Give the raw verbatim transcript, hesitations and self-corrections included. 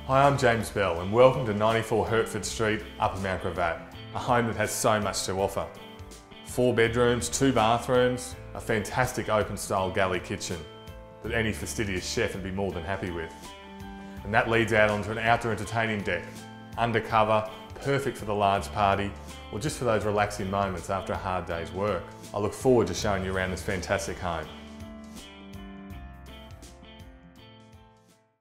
Hi, I'm James Bell and welcome to ninety-four Hertford Street, Upper Mount Gravatt, a home that has so much to offer. Four bedrooms, two bathrooms, a fantastic open style galley kitchen that any fastidious chef would be more than happy with. And that leads out onto an outdoor entertaining deck, undercover, perfect for the large party or just for those relaxing moments after a hard day's work. I look forward to showing you around this fantastic home.